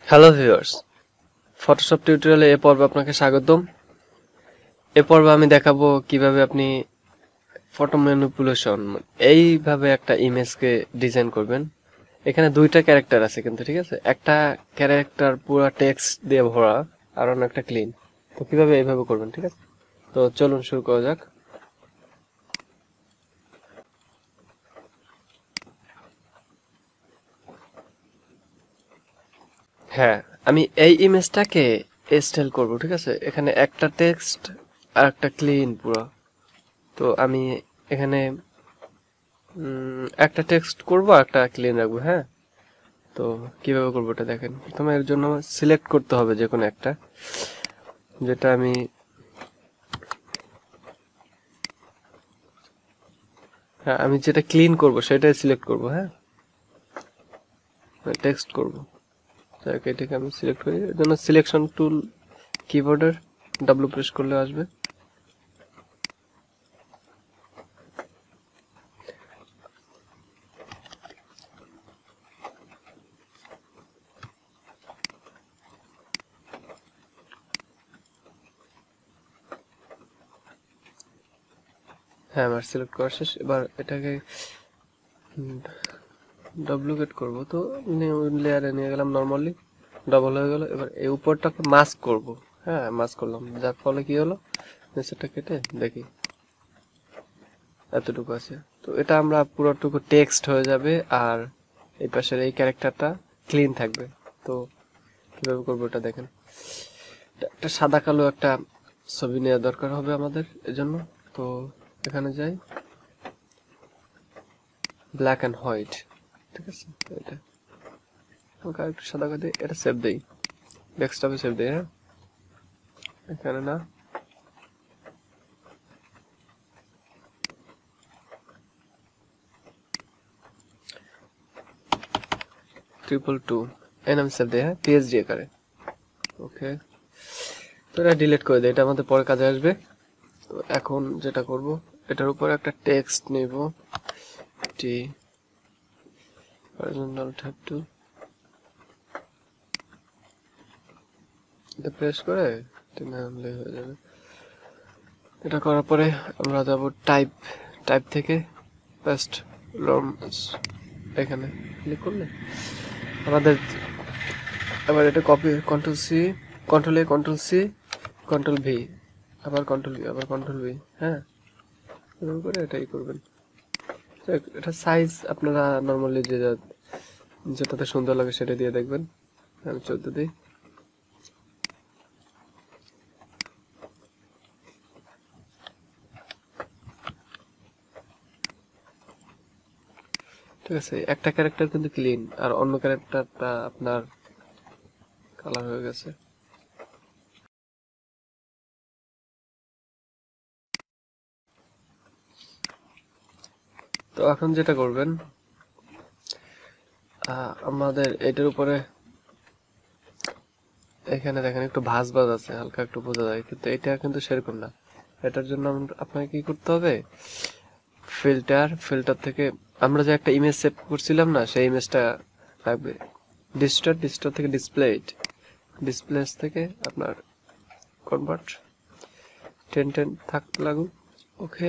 Hello viewers, Photoshop টিউটোরিয়ালে এ পর্বে আপনাকে স্বাগতম। এ পর্বে আমি দেখাবো কিভাবে আপনি ফটো ম্যানিপুলেশন এইভাবে একটা ইমেজকে ডিজাইন করবেন। এখানে দুইটা ক্যারেক্টার আছে কিন্তু, ঠিক আছে? একটা ক্যারেক্টার পুরো টেক্সট দিয়ে ভরা আর অন্য একটা ক্লিন। তো কিভাবে এইভাবে করবেন, ঠিক আছে? তো চলুন শুরু করা যাক। হ্যাঁ, আমি এই ইমেজটাকে স্টাইল করব, ঠিক আছে? এখানে একটা টেক্সট আর একটা ক্লিন পুরো। তো আমি এখানে একটা টেক্সট করব, একটা ক্লিন রাখবো। হ্যাঁ, তো কিভাবে করবো এটা দেখেন। প্রথমে এর জন্য সিলেক্ট করতে হবে যে কোনো একটা, যেটা আমি আমি যেটা ক্লিন করব সেটাই সিলেক্ট করব। হ্যাঁ, টেক্সট করব, এটাকে আমি সিলেক্ট করি। এর জন্য সিলেকশন টুল কিবোর্ডের ডাব্লু প্রেস করলে আসবে। হ্যাঁ, আমার সিলেক্ট করা শেষ। এবার এটাকে ডুপ্লিকেট করব। তো লেয়ারে নিয়ে গেলাম, নরমালি ডাবল হয়ে গেল। এবার এই উপরটাকে মাস্ক করব। হ্যাঁ, মাস্ক করলাম, যার ফলে কি হলো, নিচেরটা কেটে দেখি এতটুকু আছে। তো এটা আমরা পুরোটুকু টেক্সট হয়ে যাবে, আর এই পাশের এই ক্যারেক্টারটা ক্লিন থাকবে। তো কিভাবে করবো এটা দেখেন। একটা সাদা কালো একটা ছবি নেওয়া দরকার হবে আমাদের এজন্য। তো এখানে যাই, ব্ল্যাক এন্ড হোয়াইট, ঠিক আছে? এটা ওকে একটু সাদা করে দিই, এটা সেভ দেই, ডেস্কটপে সেভ দেই। হ্যাঁ, এখানে না, ট্রিপল টু এর নাম সেভ দেই। হ্যাঁ, পিএইচডি আকারে। ওকে, তো এটা ডিলিট করে দেই, এটা আমাদের পরে কাজে আসবে। তো এখন যেটা করব, এটার উপর একটা টেক্সট নেব, টি হরিজন্টাল ট্যাব টু, এটা প্রেস করে টেনে আনলে হয়ে যাবে। এটা করার পরে আমরা যাব টাইপ, টাইপ থেকে পেস্ট লর্মস, এখানে ক্লিক করলে আমাদের, এবার এটা copy, control C, control A, control C, control V, আবার কন্ট্রোল ভি, আবার কন্ট্রোল ভি। হ্যাঁ, এরকম করে এটাই করবেন। এটা সাইজ আপনারা নর্মালি যেটাতে সুন্দর লাগে সেটা দিয়ে দেখবেন। আমি 14 দিই। ঠিক আছে, একটা ক্যারেক্টার কিন্তু ক্লিন, আর অন্য ক্যারেক্টারটা আপনার কালার হয়ে গেছে। তো এখন যেটা করবেন, আমাদের এটার উপরে এখানে দেখেন একটু ভাঁজ ভাঁজ আছে, হালকা একটু বোঝা যায়, কিন্তু এটা কিন্তু সেরকম না। এটার জন্য আপনাকে কি করতে হবে, ফিল্টার থেকে আমরা যে একটা ইমেজ সেভ করছিলাম না, সেই ইমেজটা লাগবে। ডিস্টর থেকে ডিসপ্লেস থেকে আপনার কনভার্ট 1010 থাকতে লাগুক। ওকে,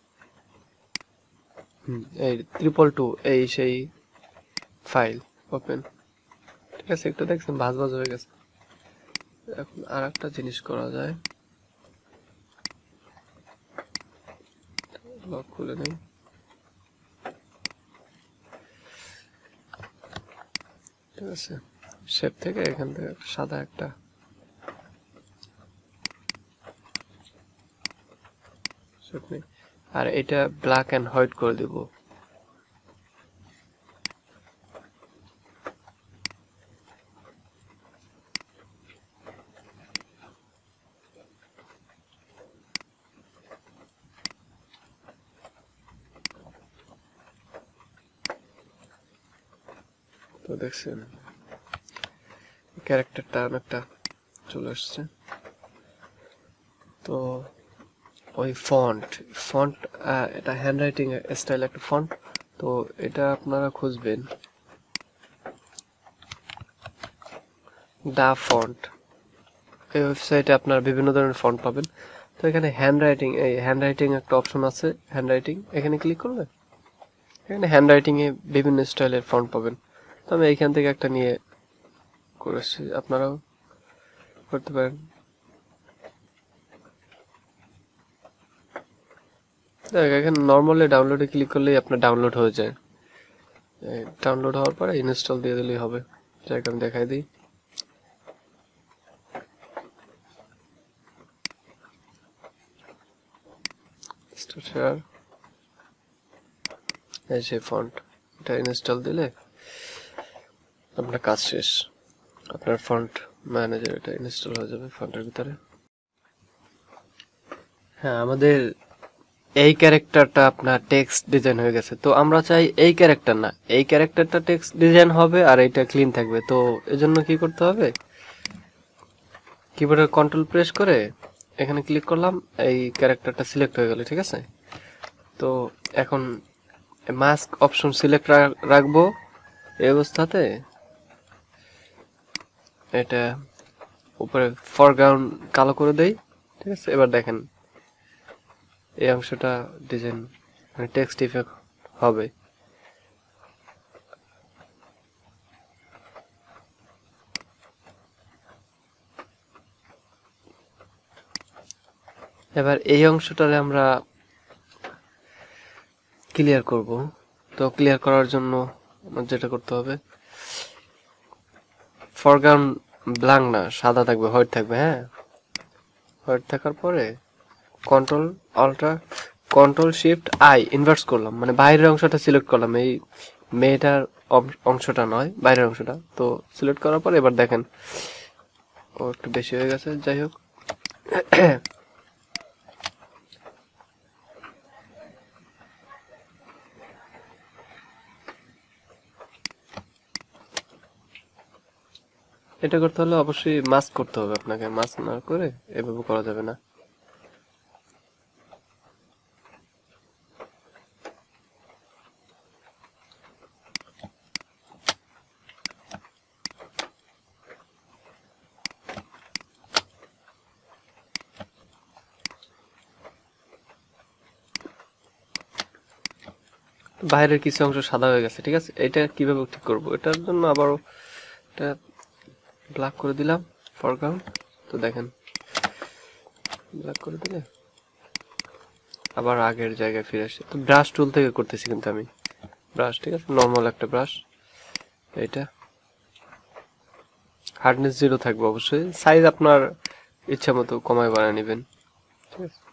এই 222 এই সেই ফাইল ওপেন। ঠিক আছে, একটু দেখছেন ভাঁজ ভাঁজ হয়ে গেছে। এখন আর একটা জিনিস করা যায়, লক খুলে নেই। ঠিক আছে, শেপ থেকে এখান থেকে সাদা একটা শেপ নেই, আর এটা ব্ল্যাক এন্ড হোয়াইট করে দেব। তো দেখছেন ক্যারেক্টারটা অনেকটা চলে আসছে। তো ওই ফন্ট এটা হ্যান্ডরাইটিং স্টাইল একটা ফন্ট। তো এটা আপনারা খুঁজবেন দা ফন্ট, এই ওয়েবসাইটে আপনারা বিভিন্ন ধরনের ফন্ট পাবেন। তো এখানে হ্যান্ডরাইটিং, এই হ্যান্ডরাইটিং একটা অপশন আছে, হ্যান্ডরাইটিং, এখানে ক্লিক করলে এখানে হ্যান্ডরাইটিং এ বিভিন্ন স্টাইলের ফন্ট পাবেন। তো আমি এইখান থেকে একটা নিয়ে করেছি, আপনারাও করতে পারেন। এখানে নর্মালি ডাউনলোডে ক্লিক করলেই আপনার ডাউনলোড হয়ে যায়। ডাউনলোড হওয়ার পরে ইনস্টল দিয়ে দিলেই হবে। যাকে আমি দেখাই দিই। শেয়ার, এই যে ফন্ট, এটা ইনস্টল দিলে আপনার কাজ শেষ। আপনার ফন্ট ম্যানেজার এটা ইনস্টল হয়ে যাবে ফন্টের ভিতরে। হ্যাঁ, আমাদের এই ক্যারেক্টারটা আপনার টেক্সট ডিজাইন হয়ে গেছে। তো আমরা চাই এই ক্যারেক্টার না, এই ক্যারেক্টারটা টেক্সট ডিজাইন হবে আর এইটা ক্লিন থাকবে। তো এজন্য কি করতে হবে, কিবোর্ডের কন্ট্রোল প্রেস করে এখানে ক্লিক করলাম, এই ক্যারেক্টারটা সিলেক্ট হয়ে গেল, ঠিক আছে। তো এখন মাস্ক অপশন সিলেক্ট রাখবো এই অবস্থাতে। এটা উপরে ফরগ্রাউন্ড কালো করে দেই, ঠিক আছে। এবার দেখেন এই অংশটা ডিজাইন মানে টেক্সট ইফেক্ট হবে। এবার এই অংশটারে আমরা ক্লিয়ার করব। তো ক্লিয়ার করার জন্য আমার যেটা করতে হবে, ফরগ্রাউন্ড ব্ল্যাঙ্ক না, সাদা থাকবে, হোয়াইট থাকবে। হ্যাঁ, হোয়াইট থাকার পরে কন্ট্রোল শিফট আই ইনভার্স করলাম, মানে বাইরের অংশটা সিলেক্ট করলাম, এই মেয়েটার অংশটা নয়, বাইরের অংশটা। তো সিলেক্ট করার পর এবার দেখেন ও একটু বেশি হয়ে গেছে, যাই হোক। এটা করতে হলে অবশ্যই মাস্ক করতে হবে আপনাকে, মাস্ক না করে এভাবে করা যাবে না। বাইরের কিছু অংশ সাদা হয়ে গেছে, ঠিক আছে। এটা কিভাবে ঠিক করব, এটার জন্য আবারও এটা ব্ল্যাক করে দিলাম ফরগ্রাউন্ড। তো দেখেন ব্ল্যাক করে দিলে আবার আগের জায়গায় ফিরে আসে। তো ব্রাশ টুল থেকে করতেছি কিন্তু আমি, ব্রাশ, ঠিক আছে, নর্মাল একটা ব্রাশ। এইটা হার্ডনেস 0 থাকবে অবশ্যই, সাইজ আপনার ইচ্ছা মতো কমায় বানিয়ে নেবেন, ঠিক আছে।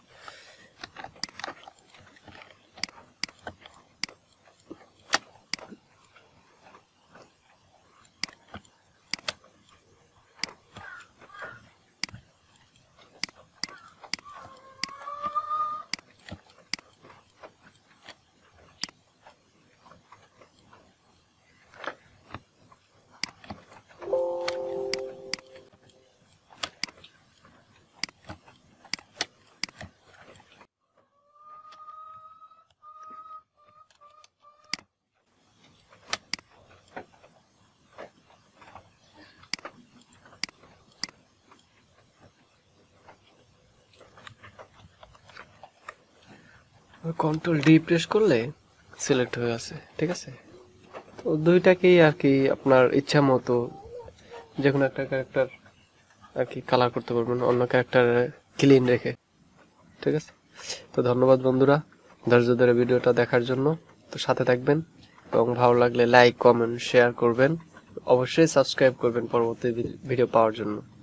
কন্ট্রোল ডি প্রেস করলে সিলেক্ট হয়ে আছে, ঠিক আছে। তো দুইটাকেই আর কি আপনার ইচ্ছা মতো যে কোনো একটা ক্যারেক্টার আর কি কালার করতে পারবেন, অন্য ক্যারেক্টার ক্লিন রেখে, ঠিক আছে। তো ধন্যবাদ বন্ধুরা ধৈর্য ধরে ভিডিওটা দেখার জন্য। তো সাথে থাকবেন এবং ভালো লাগলে লাইক, কমেন্ট, শেয়ার করবেন, অবশ্যই সাবস্ক্রাইব করবেন পরবর্তী ভিডিও পাওয়ার জন্য।